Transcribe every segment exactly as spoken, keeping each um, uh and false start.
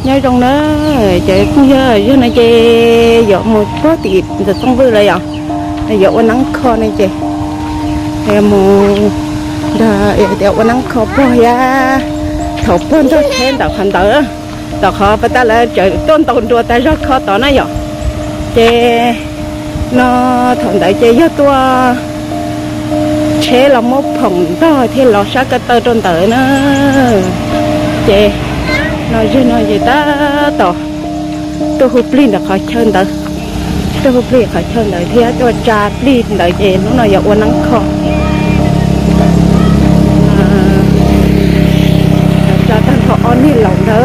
nhớ trong đó chị cũng nhớ chứ này chị dọn một có thì từ trong vườn lại à dọn qua nắng kho này chị em một đã dọn qua nắng kho bỏ ya thầu bón cho thêm đào khăn tớ đào khó bắt ta là trời tôn tồn đùa ta rất khó tỏ nó dọn chị nó thằng đại chị nhớ tua chế là một phòng đó thì lọt sát cái tơ trong tớ nó chị nói chứ nói gì ta tỏ tôi hụt linh là khỏi chơi tớ tôi hụt linh khỏi chơi đợi thì tôi trà linh đợi chị nó nói giờ uốn nắng khó trà tan khó on đi lòng đó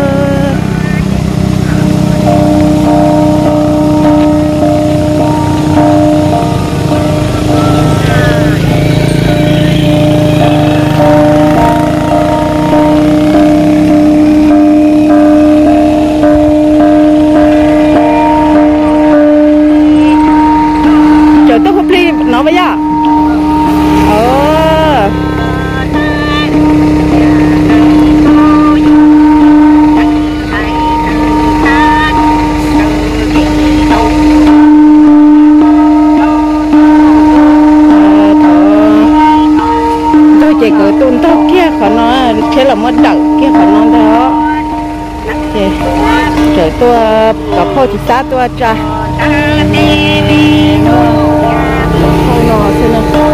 nó bây giờ ờ tôi chỉ cứ tuôn tóc kia khỏi nó thế là mất đậu kia khỏi nó đó thì trời tôi có phô thì xa tôi cha nó thế nào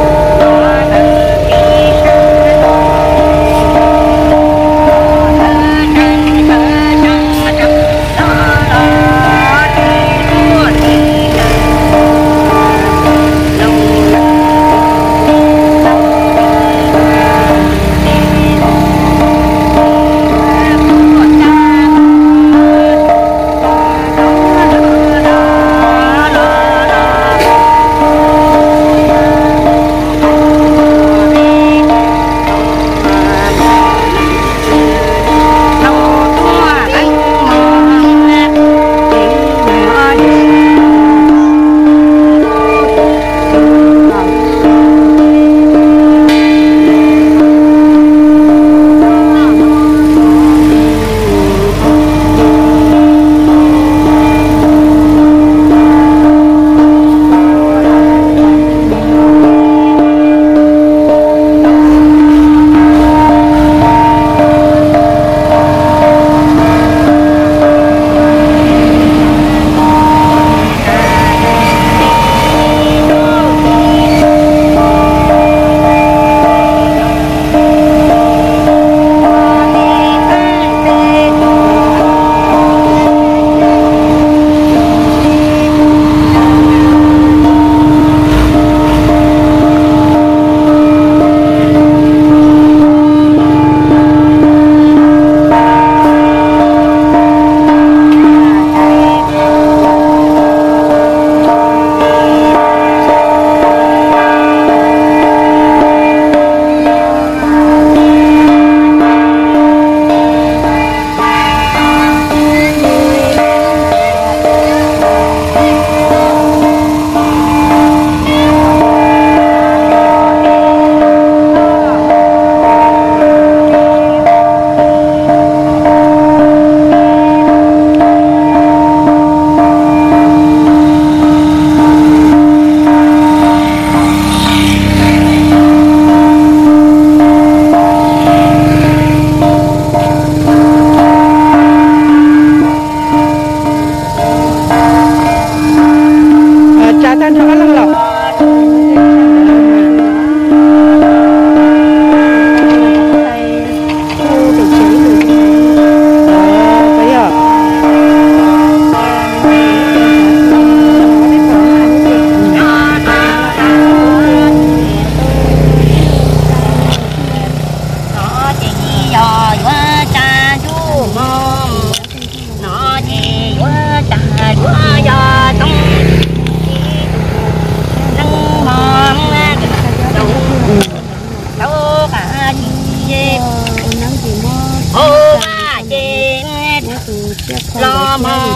lo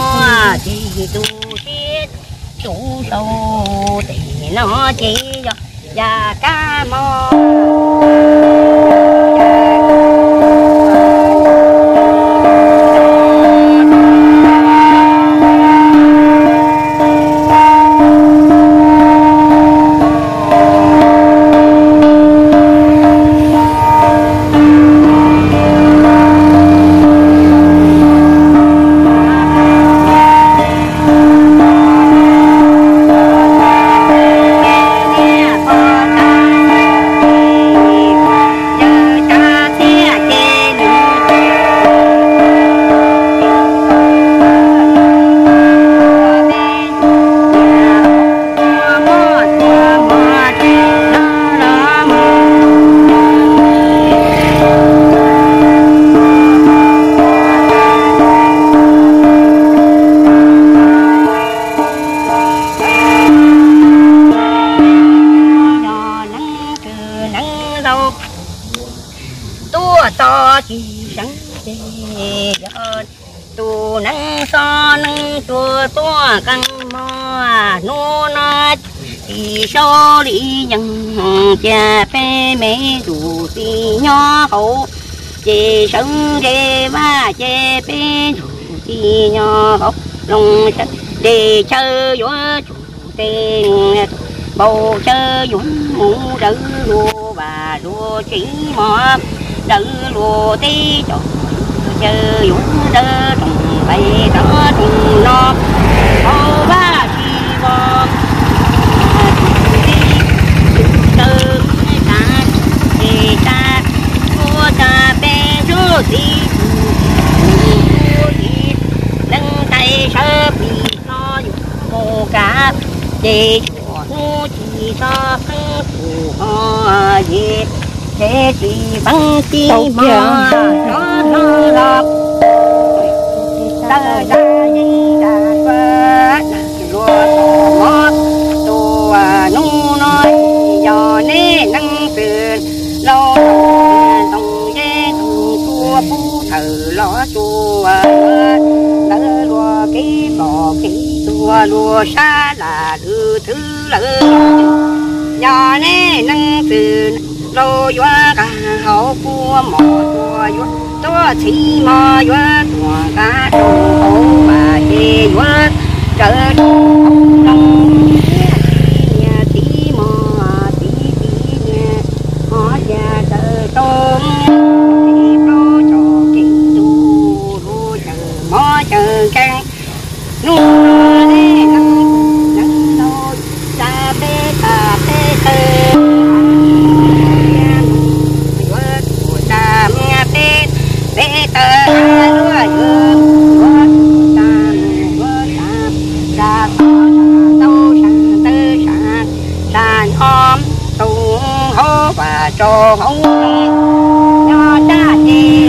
mò thì tu thiết chủ sâu thì nó chỉ và cá mò tu nắng so nắng tua tua căng mò nô nó thì số đi nhân cha phê mẹ đủ thì nhỏ hậu chị sân ghê ba chê phê đủ thì nhỏ hậu lòng sân để chơi vô chủ tiền bầu chơi vô ngủ đỡ lùa bà lùa chỉ mò đỡ lùa tí cho chơi vô đỡ trồng bay đó trồng nó bầu ba chi bò từ ta thì ta mua ta bé rú đi nâng tay sơ bị nó mồ cả để nó chỉ cho phân thủ họ gì để chỉ bằng chi mà nó nó lọc ta ra gì đã phát rồi ngót tu à nu nói giờ nè năng tiền lo tông dê tông chua phú thử lo chua đỡ lúa kí bò kí chua lúa xa là thứ thứ lỡ giờ nè năng tiền lo doa cả hậu cua mò tua doa tua chỉ mò doa tua cá trâu hậu mà chê doa trở đông đông nhà tí mò tí tí nhà họ già chờ tôm thì pro cho kinh tu ru chờ mò chờ căng nu đi nắng nắng nôi ta bê ta bê tê của ta nghe bê bê tê lúa dương ta tâu sang tư sang sàn om tu hô và trô hô nho cha chi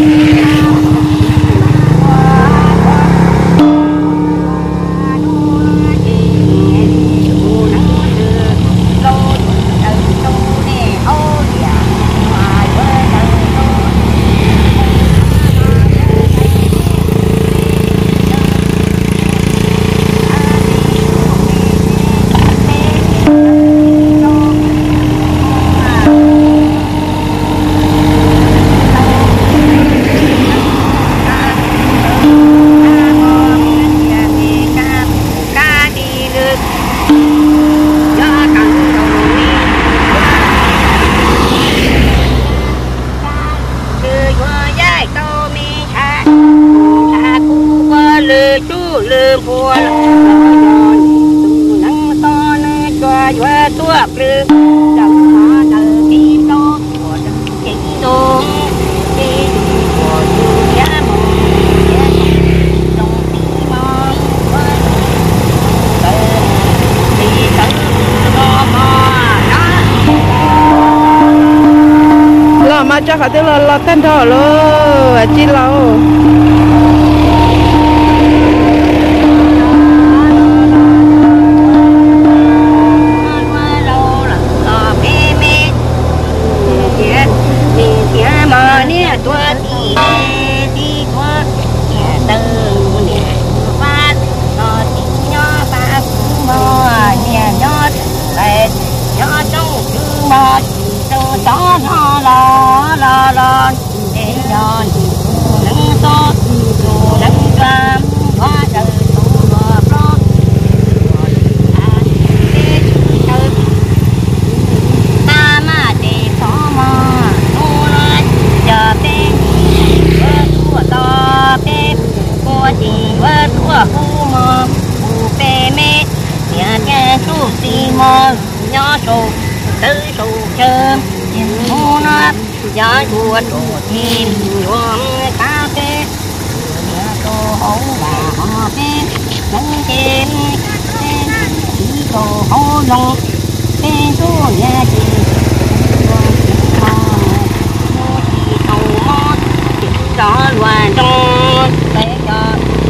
cho họ tới là lọt tan thọ luôn chi lâu đó nó lo lo lo để cho nắng to dù nắng cam quá trời tu lo lo ta mà để phó mà tu lo chờ bên vợ tua to bên cô chỉ vợ tua phu mà phu bê mê nhà cái chú xì mò nhỏ sầu tư sầu chơm mua nó giá chua đồ thêm nhuộm cà phê nhà tô hấu và họ phê nắng trên chỉ tô hấu lông phê số nhà chị mò mua chỉ thầu mò đó loài trong để cho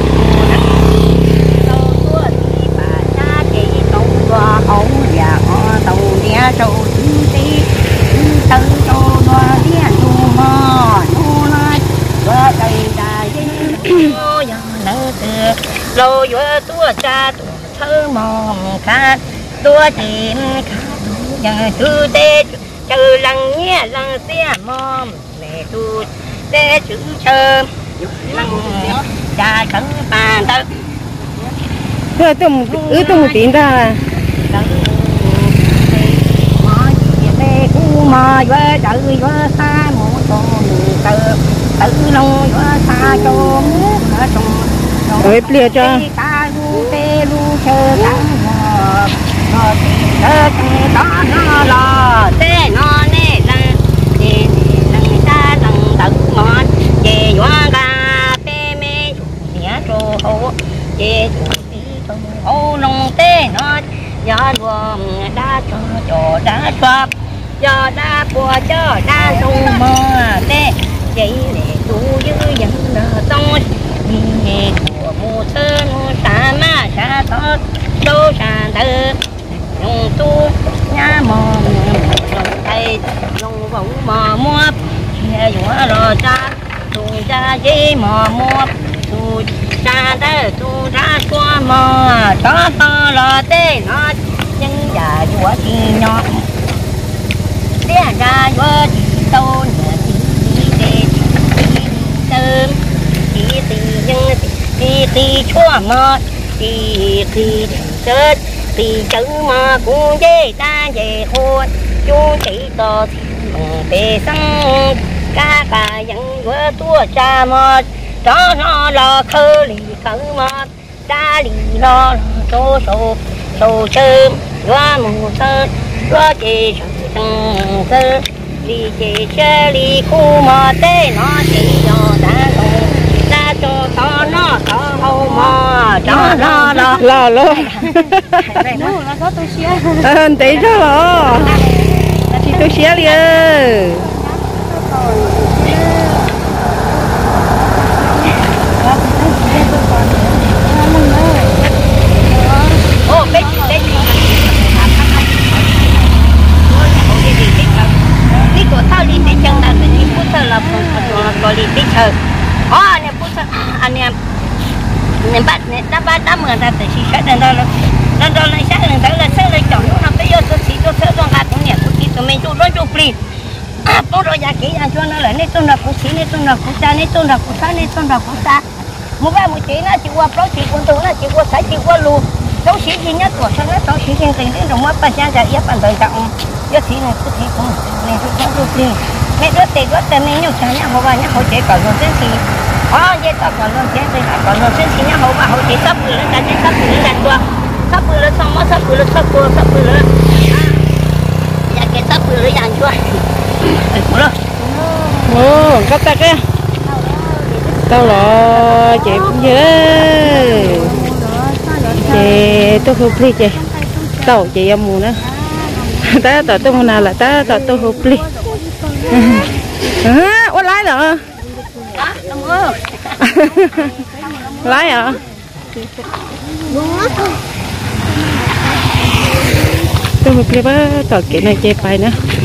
tô tua thì bà cha chị tô và hấu và họ tàu đĩa trâu tí tân cho nó đi ăn tu mò tu nói có cây đài ô giờ nắng từ lâu vừa tua cha tua thơ mong khát tua tìm khát giờ tu tê chờ lăng nhẹ lăng xia mom mẹ tu tê chữ chờ lăng cha cấn bàn tơ thôi tôi một ứ tôi một tiếng ra mà với đợi với xa một con tự tự nông với xa cho muốn ở trong ơi bia cho cá lu tê lu sơ cá ngọt ngọt tê tê đó nó lò tê nó nè lăng nè lăng ta lăng tự ngọt về hoa gà tê mê tía trô hô về tí trô hô nông tê nó gió luồng đá cho cho đá xoạp cho đá bùa cho đá sung mơ tê vậy để tu dư dân nợ tông nhẹ của mùa thơ mùa xa ma xa thoát đô xa thơ nông tu nhà mò nông thầy nông võng mò mua nhà dũa lò cha tu cha dê mò mua tu cha tơ tu ra qua mò cho to lò tê nó dân già dũa thì nhọ ra vô thì tô nhờ thì đi để tôm thì thì nhưng thì thì chua mò thì thì chết thì chữ mà cũng dễ ta về hôn chú chỉ to thì bằng bề xăng cá cả những vợ tua cha mò cho nó lo khơ lì khơ mò ta lì lo số số số sớm qua mùa thơ qua chị sơ đi chị chơi đi khu mò tê nó chỉ cho đã đã cho to nó to hậu mò cho nó lo lo lo nó là có tôi xía ờ tí cho lo chị tôi xía đi ơi ô bé chị bé chị đi của tao đi tới chân là đi phút thơ là có đi tới chờ ó anh em phút thơ anh em nên bắt nên đã bắt đã mượn ra tới chỉ sẽ đến đó là đến đó là sẽ đến đó là sẽ lấy chồng lúc nào tới giờ tôi chỉ tôi sẽ trong gạt trong nhà tôi chỉ tôi mình tôi nói tôi pli à tôi rồi nhà kỹ anh cho nó là nên tôi là phụ sĩ nên tôi là phụ cha nên tôi là phụ sa nên tôi là phụ sa một ba một chị nó chỉ qua pro chỉ quân tôi nó chỉ qua sải chỉ qua luôn cháu sĩ duy nhất của sao nó cháu sĩ riêng tình đến đồng mắt ba cha ra ép anh đời trọng giờ thì này cứ thế cũng này tôi cháu tôi đi mẹ đứa tiền đứa tiền mình nhiều cha nhà họ vào nhà họ chế còn luôn trên thì ó vậy tao còn luôn chế thì còn luôn trên thì nhà họ vào họ chế sắp vừa lên cả chế sắp vừa lên cả qua sắp vừa lên xong mới sắp vừa lên sắp vừa sắp vừa lên nhà cái sắp vừa lên dàn chưa cũng được ồ cắt ta cái tao lo chị cũng dễ chị tôi không đi chị tao chị em mù nữa ta tao tôi nào là ta tao tôi không đi à ô lái rồi lái à tôi không đi ba tao cái này chị phải nữa